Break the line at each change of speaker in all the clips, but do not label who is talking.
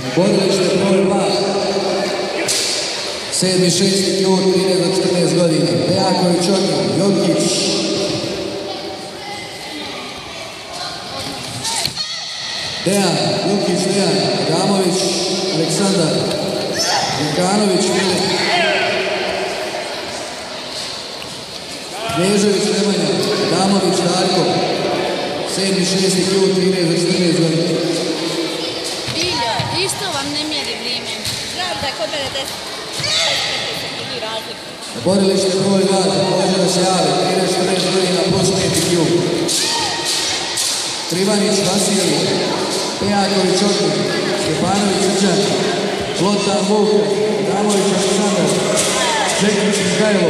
Borilište broj 2. 7.6. Kjur, 13 do 14 godina. Pejaković Ognjen, Jokić. Dejan, Jokić Dejan, Adamović Aleksandar, Jukanović Filip. Knežević Nemanja, Adamović Darko. 7.6. Kjur, 13 do 14 godina.
Biljo, isto vam ne mjeri vrijeme. Znam da je kod mene 10 sekundi razlike.
Borilište broj 2, također da se jave, 13-14 godina plus 5 kjur. Trivanić Vasilij, Pejaković Ognjen, Stjepanović Srđan, Lotan Vuka, Adamović Aleksandar, Čekić Mihajlo.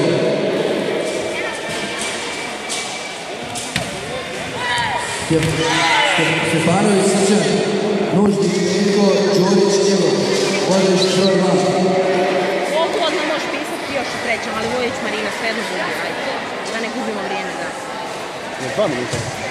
Stjepanović Srđan, Nužnik Niko, Đurić Njevo, Borilište broj 2.
Ovdje odmah možeš pisati još u trećem, ali Vojić Marina sve jedno bude, ajde. Da ne gubimo vrijeme, da.
2 minuta.